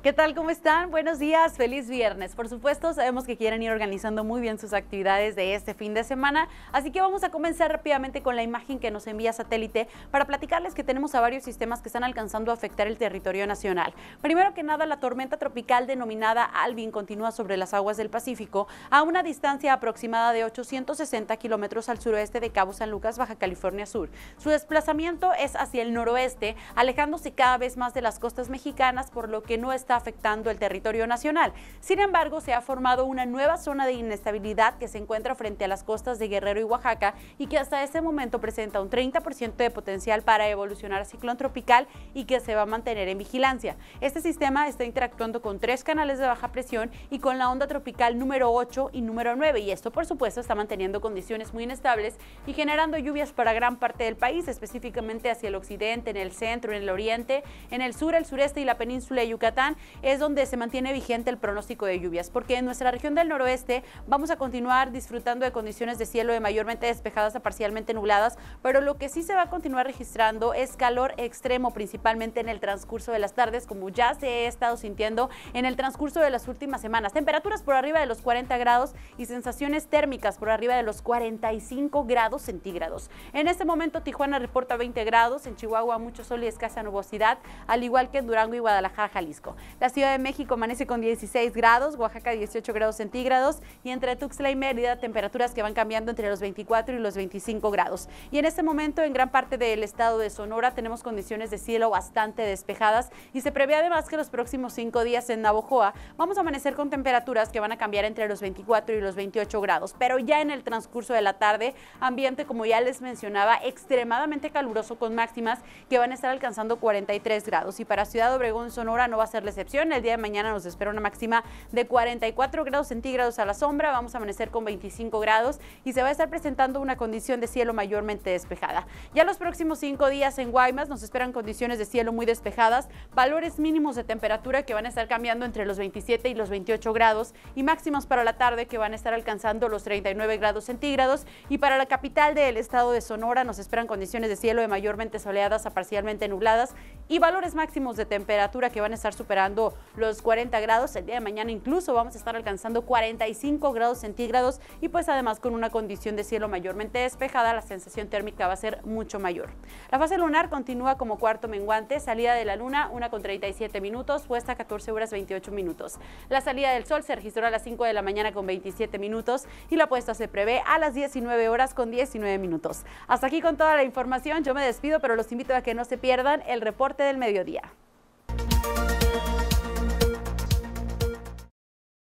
¿Qué tal? ¿Cómo están? Buenos días, feliz viernes. Por supuesto, sabemos que quieren ir organizando muy bien sus actividades de este fin de semana, así que vamos a comenzar rápidamente con la imagen que nos envía satélite para platicarles que tenemos a varios sistemas que están alcanzando a afectar el territorio nacional. Primero que nada, la tormenta tropical denominada Alvin continúa sobre las aguas del Pacífico a una distancia aproximada de 860 kilómetros al suroeste de Cabo San Lucas, Baja California Sur. Su desplazamiento es hacia el noroeste, alejándose cada vez más de las costas mexicanas, por lo que no está afectando el territorio nacional. Sin embargo, se ha formado una nueva zona de inestabilidad que se encuentra frente a las costas de Guerrero y Oaxaca y que hasta este momento presenta un 30% de potencial para evolucionar a ciclón tropical y que se va a mantener en vigilancia. Este sistema está interactuando con 3 canales de baja presión y con la onda tropical número 8 y número 9, y esto por supuesto está manteniendo condiciones muy inestables y generando lluvias para gran parte del país, específicamente hacia el occidente, en el centro, en el oriente, en el sur, el sureste y la península de Yucatán es donde se mantiene vigente el pronóstico de lluvias, porque en nuestra región del noroeste vamos a continuar disfrutando de condiciones de cielo de mayormente despejadas a parcialmente nubladas, pero lo que sí se va a continuar registrando es calor extremo, principalmente en el transcurso de las tardes, como ya se ha estado sintiendo en el transcurso de las últimas semanas. Temperaturas por arriba de los 40 grados y sensaciones térmicas por arriba de los 45 grados centígrados. En este momento Tijuana reporta 20 grados, en Chihuahua mucho sol y escasa nubosidad, al igual que en Durango y Guadalajara, Jalisco. La Ciudad de México amanece con 16 grados, Oaxaca 18 grados centígrados y entre Tuxtla y Mérida temperaturas que van cambiando entre los 24 y los 25 grados. Y en este momento en gran parte del estado de Sonora tenemos condiciones de cielo bastante despejadas y se prevé además que los próximos 5 días en Navojoa vamos a amanecer con temperaturas que van a cambiar entre los 24 y los 28 grados, pero ya en el transcurso de la tarde, ambiente como ya les mencionaba, extremadamente caluroso con máximas que van a estar alcanzando 43 grados y para Ciudad Obregón, Sonora no va a ser la excepción. El día de mañana nos espera una máxima de 44 grados centígrados a la sombra, vamos a amanecer con 25 grados y se va a estar presentando una condición de cielo mayormente despejada. Ya los próximos 5 días en Guaymas nos esperan condiciones de cielo muy despejadas, valores mínimos de temperatura que van a estar cambiando entre los 27 y los 28 grados y máximos para la tarde que van a estar alcanzando los 39 grados centígrados y para la capital del estado de Sonora nos esperan condiciones de cielo de mayormente soleadas a parcialmente nubladas y valores máximos de temperatura que van a estar superando los 40 grados. El día de mañana incluso vamos a estar alcanzando 45 grados centígrados y pues además con una condición de cielo mayormente despejada, la sensación térmica va a ser mucho mayor. La fase lunar continúa como cuarto menguante, salida de la luna 1:37 minutos, puesta 14 horas 28 minutos. La salida del sol se registró a las 5 de la mañana con 27 minutos y la puesta se prevé a las 19 horas con 19 minutos. Hasta aquí con toda la información, yo me despido, pero los invito a que no se pierdan el reporte del mediodía.